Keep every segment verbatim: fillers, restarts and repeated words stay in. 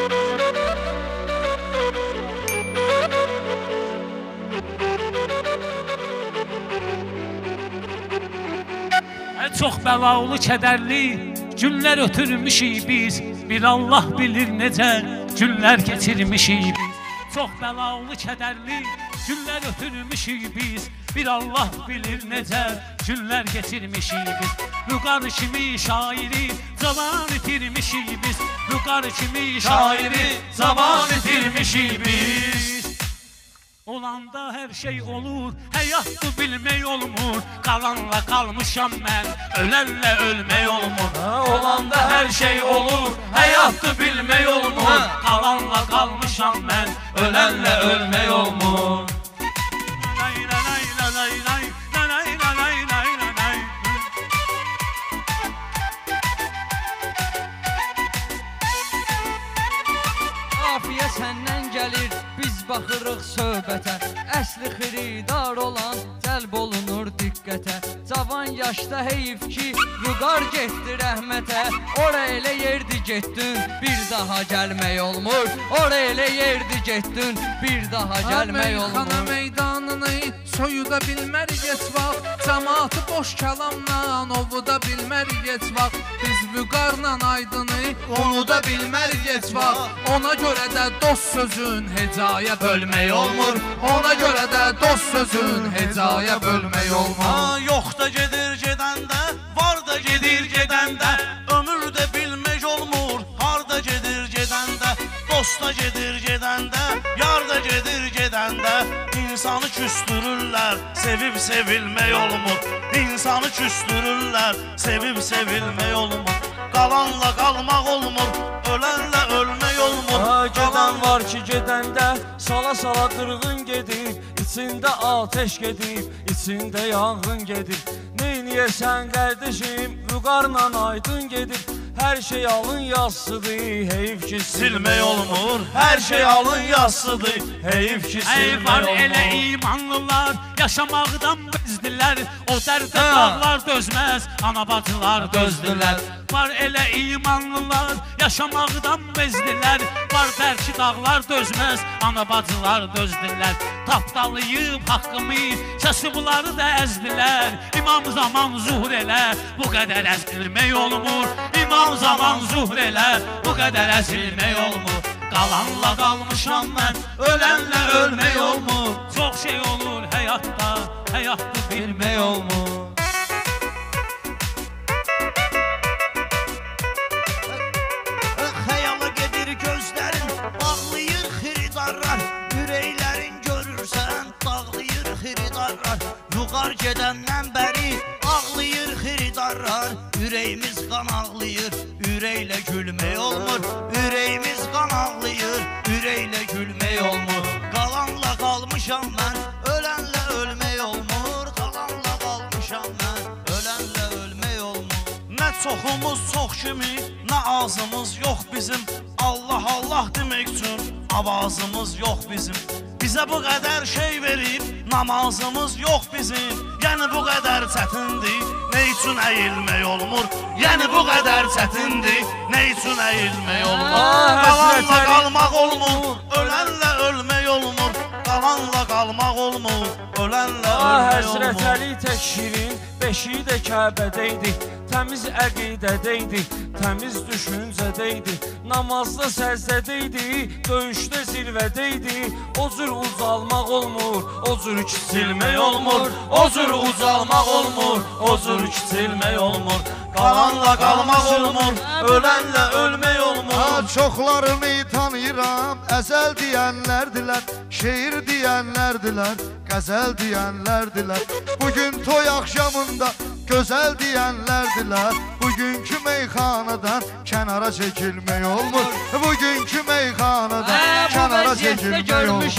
Çox bəlalı, kədərli günlər ötürmüşük biz. Bir Allah bilir necə günlər keçirmişik biz. Çox bəlalı, kədərli günlər ötürmüşük biz. Bir Allah bilir necə günlər keçirmişik biz. Vüqar kimi şairi zaman itirmişik biz. Vüqar kimi şairi zaman itirmişik biz. Olanda hər şey olur, həyatı bilmək olmur. Qalanla qalmışam mən, ölənlə ölmək olmur. Olanda hər şey olur, həyatı bilmək olmur. Qalanla qalmışam mən, ölənlə ölmək olmur. Afiyə səndən gəlir, biz baxırıq söhbətə. Əsli xiridar olan cəlb olunur diqqətə. Cavan yaşda heyif ki, vüqar getdi rəhmətə. Ora elə yerdi getdin, bir daha gəlmək olmur. Ora elə yerdi getdin, bir daha gəlmək olmur. Meyxana meydanını soyuda bilmərik heç vaxt. Cəmaatı boş kəlamla ovuda bilmərik heç vaxt. Biz vüqarla aydını unuda bilmərik heç vaxt. Ona görə də dost sözün hecaya bölmək olmur. Ona görə də dost sözün hecaya bölmək olmur. Yox da gedir gedəndə, var da gedir gedəndə. Ömür də bilmək olmur, harda gedir gedəndə. Dost da gedir gedəndə, yar da gedir gedəndə. İnsanı küstürürlər, sevib sevilmək olmur. İnsanı küstürürlər, sevib sevilmək olmur. Qalanla qalmaq olmur, ölənlə ölmək olmur. Gedən var ki gedəndə, sala sala qırğın gedir. İçində ateş gedir, içində yanğın gedir. Neyniyəsən qardeşim, vüqarla aydın gedir. Hər şey alın yazsıdır, heyif ki silmək olmur. Hər şey alın yazsıdır, heyif ki silmək olmur. Var elə imanlılar, yaşamaqdan bezdilər. O dərdə dağlar dözməz, ana bacılar dözdülər. Var elə imanlılar, yaşamaqdan bezdilər. Var bəlki dağlar dözməz, ana bacılar dözdülər. Tapdalayıb haqqımı, kasıbları da əzdilər. İmam zaman zuhur elə, bu qədər əzilmək olmur. İmam zaman zuhur elə, bu qədər əzilmək olmur. Qalanla qalmışam mən, ölənlə ölmək olmur. Çox şey olur həyatda, həyatı bilmək olmur. Xəyala gedir gözlərin, bağlayır xiridarlar. Ürəklərin görürsən, dağlayır xiridarlar. Vüqar gedəndən bəri ağlayır xiridarlar. Ürəyimiz qan ağlayır, ürəklə gülmək olmur. Ürəyimiz qan ağlayır, ürəklə gülmək olmur. Qalanla qalmışam mən, ölənlə ölmək olmur. Qalanla qalmışam mən, ölənlə ölmək olmur. Nə çoxumuz çox kimi, nə azımız yox bizim. Allah Allah demək üçün avazımız yox bizim. Bizə bu qədər şey verib, namazımız yox bizim. Yəni bu qədər çətindir, nə üçün əyilmək olmur? Yəni bu qədər çətindir, nə üçün əyilmək olmur? Qalanla qalmaq olmur, ölənlə ölmək olmur. Qalanla qalmaq olmur, ölənlə ölmək olmur. Həzrət Əli tək şirin, beşiyi də Kəbədəydi. Təmiz əqidədəydi, təmiz düşüncədəydi. Namazda səzdədəydi, döyüşdə zirvədəydi. O cür ucalmaq olmur, o cür kiçilmək olmur. O cür ucalmaq olmur, o cür kiçilmək olmur. Qalanla qalmaq olmur, ölənlə ölmək olmur. Çoxlarını tanıyıram, əzəl deyənlərdilər, şeir deyənlərdilər, qəzəl deyənlərdilər. Bugün toy axşamında gözəl deyənlərdilər. Bugünkü meyxanadan kənara çəkilmək olmur. Bugünkü meyxanadan kənara çəkilmək olmur.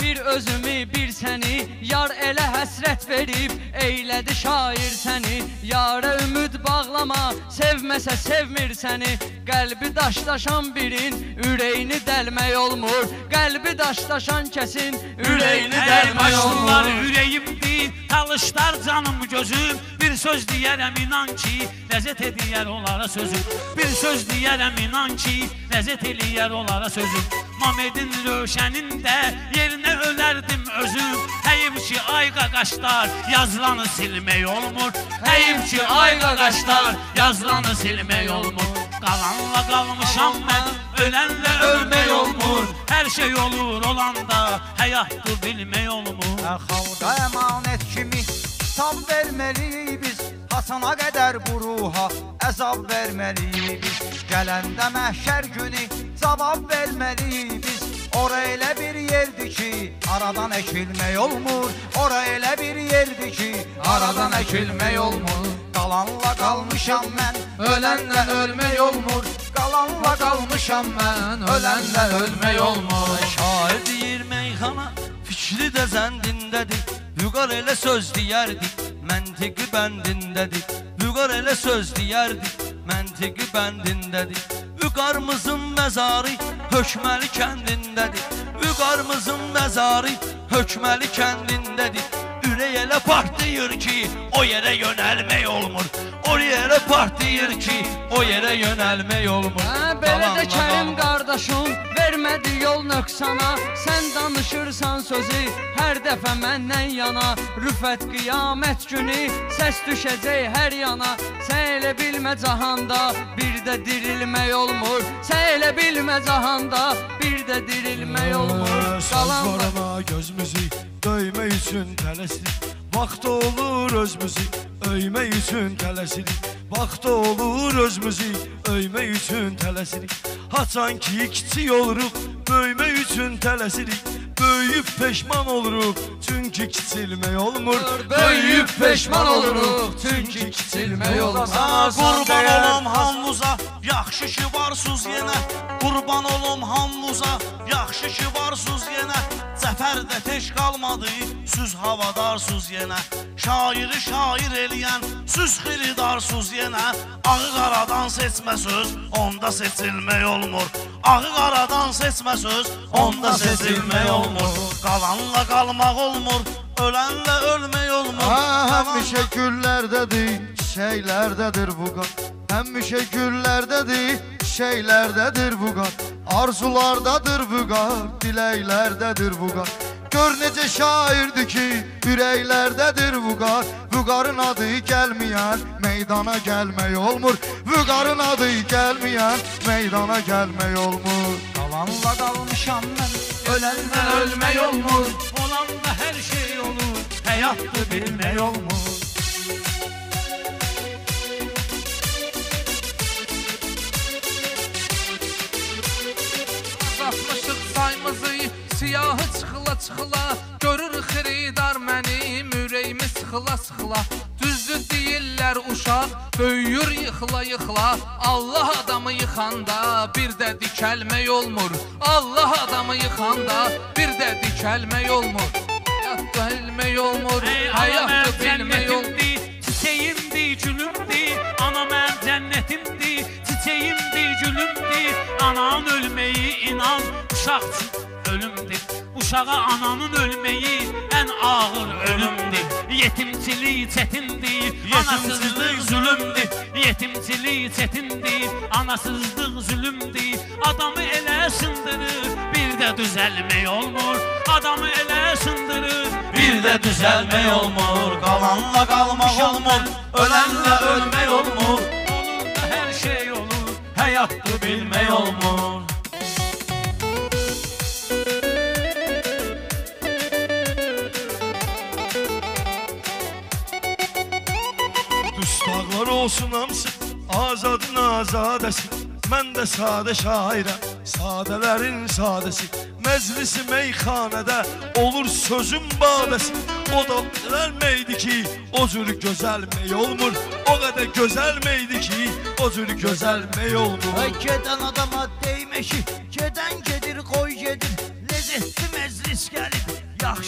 bir özümü, bir səni. Yar elə həsrət verib, eylədi şair səni. Yara ümid bağlama, sevməsə sevmir səni. Qəlbi daşdaşan birin, ürəyini dəlmək olmur. Qəlbi daşdaşan kəsin, ürəyini dəlmək olmur. Ürəyimdir, talışlar canım gözüm. Bir söz deyərəm inan ki, ləzzət edər onlara sözüm. Bir söz deyərəm inan ki, ləzzət eləyər onlara sözüm. Mamedin röşənində yerinə ölərdim özüm. Həyim ki ayqa qaşlar, yazılanı silmək olmur. Həyim ki ayqa qaşlar, yazılanı silmək olmur. Qalanla qalmışam mən, ölənlə ölmək olmur. Hər şey olur olanda, həyatdır bilmək olmur. Xalqa əmanət kimi tam verməliyik biz. Hasana qədər bu ruha əzab verməliyik biz. Gələndə məhşər günü cavab verməliyik biz. Ora elə bir yerdir ki, aradan əkilmək olmur. Ora elə bir yerdir ki, aradan əkilmək olmur. Qalanla qalmışam mən, ölənlə ölmək olmur. Qalanla qalmışam mən, ölənlə ölmək olmur. Şair deyir meyxana, fikri də zəndindədir. Vüqar elə söz deyərdik, məntiqi bəndindədir. Vüqar elə söz deyərdik, məntiqi bəndindədir. Vüqarımızın məzarı Hökməli kəndindədir. Vüqarımızın məzarı Hökməli kəndindədir. Ürək elə partlayır ki, o yerə yönəlmək olmur. O yerə partlayır ki, o yerə yönəlmək olmur. Hə, belə də Kərim qardaşım, vermədi yol nöqsana. Sən danışırsan sözü, hər dəfə məndən yana. Rüfət qiyamət günü, səs düşəcək hər yana. Sən elə bilmə cahanda, bir də dirilmək olmur. Sən elə bilmə cahanda, bir də dirilmək olmur. Qalanma gözümüzü döymək üçün tələsirik. Vaxt olur özümüzü öymək üçün tələsirik. Vaxt olur özümüzü öymək üçün tələsirik. Haçan ki kiçik oluruq, böyümək üçün tələsirik. Böyüyüb peşman oluruq, çünki kiçilmək olmur. Böyüyüb peşman oluruq, çünki kiçilmək olmur. Qurban olum hammuza, yaxşı ki varsuz yenə. Qurban olum hammuza, yaxşı ki varsuz yenə. Zəfər də tək qalmadı, süz havadarsuz yenə. Şairi şair eləyən, süz xiridarsuz yenə. Ağı qaradan seçmə söz, onda seçilmək olmur. Ağı qaradan seçmə söz, onda seçilmək olmur. Qalanla qalmaq olmur, ölənlə ölmək olmur. Həmişə güllərdədir, çiçəklərdədir bu qat. Həmişə güllərdədir, çiçəklərdədir bu qat. Arzulardadır bu qat, diləklərdədir bu qat. Gör necə şairdir ki, ürəklərdədir bu qat. Vüqarın adı gəlməyən, meydana gəlmək olmur. Vüqarın adı gəlməyən, meydana gəlmək olmur. Qalanla qalmışam mən, Ölənlə ölmək olmur. Olanda hər şey olur, həyatdır bilmək olmur. Azaltmışıq sayımızı, siyahı çıxıla çıxıla. Görür xiridar mənim, ürəyimi sıxıla sıxıla. Düzdür deyirlər uşaq, böyüyür yıxıla yıxıla. Allah adamı yıxanda bir də dikəlmək olmur. Allah adamı yıxanda bir də dikəlmək olmur. Həyat bilmək olmur, həyat bilmək olmur. Çiçeğimdir, gülümdir, ana mən cənnətimdir. Çiçeğimdir, gülümdir, anan ölməyi inan. Uşaq ölümdür, uşağa ananın ölməyi ən ağır ölümdür. Yetimçilik çətindir, anasızlıq zülümdür. Yetimçilik çətindir, anasızlıq zülümdür. Adamı elə sındırır, bir də düzəlmək olmur. Adamı elə sındırır, Bir də düzəlmək olmur, qalanla qalmaq olmur, ölənlə ölmək olmur. olur da hər şey olur, Həyatdır bilmək olmur. Dustaqlar olsun hamısı, azadın azadəsi. Mən də sadə şairəm, sadələrin sadəsi. Məclisi meyxanədə olur sözün badəsi. O da gəlməydi ki, o cür gözəlmək olmur. O qədər gözəlməydi ki, o cür gözəlmək olmur. Ay gedən adama deymək ki, gedən gedir, qoy gedir. Lezzetli məclis gəlib,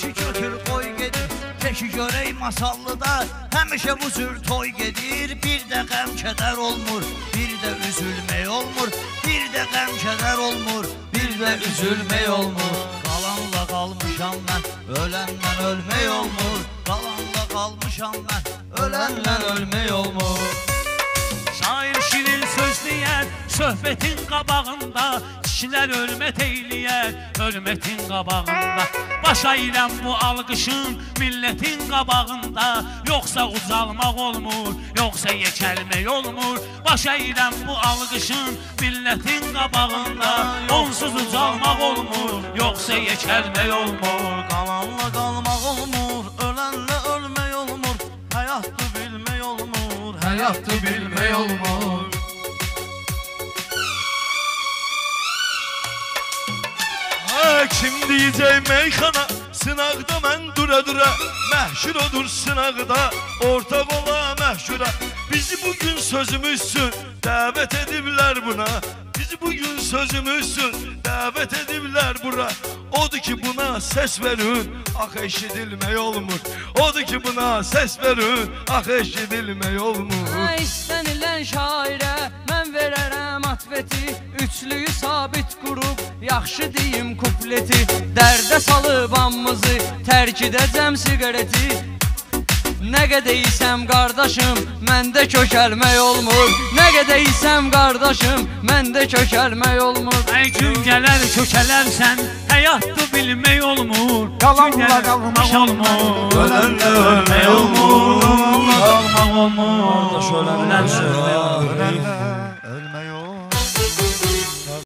Yaxşı götür qoy gedir Teşi görək masallıda Həmişə bu cür toy gedir Bir də qəm kədər olmur Bir də üzülmək olmur Bir də qəm kədər olmur Bir də üzülmək olmur Qalanla qalmışam mən Öləndən ölmək olmur Qalanla qalmışam mən Öləndən ölmək olmur Şair şirin söz deyər Söhbətin qabağında Kişilər hörmət eyləyər Hörmətin qabağında Baş əyiləm bu alqışın Millətin qabağında Yoxsa ucalmaq olmur Yoxsa yekəlmək olmur Baş əyiləm bu alqışın Millətin qabağında Onsuz ucalmaq olmur Yoxsa yekəlmək olmur Qalanla qalmaq olmur Ölənlə ölmək olmur Həyatı bilmək olmur Həyatı bilmək olmur Ha, kim diyecek meyxana Sınaqda mən dura-dura Məhşur odur sınaqda Ortaq ola məhşura Bizi bugün sözümüzsün Dəvət ediblər buna Bizi bugün sözümüzsün Dəvət ediblər bura Odur ki buna səs verin Ax eşidilmək olmur Odur ki buna səs verin Ax eşidilmək olmur Hə, istənilən şairə mən verərəm atfeti Üçlüyü sabit qurub yaxşı deyim kupleti Dərdə salıb ammızı tərk edəcəm siqareti Nə qədər isəm qardaşım məndə kökəlmək olmur Nə qədər isəm qardaşım məndə kökəlmək olmur Ey gün gələr kökələrsən Həyatı bilmək olmur Qalanla qalmaq olmur Ölənlə ölmək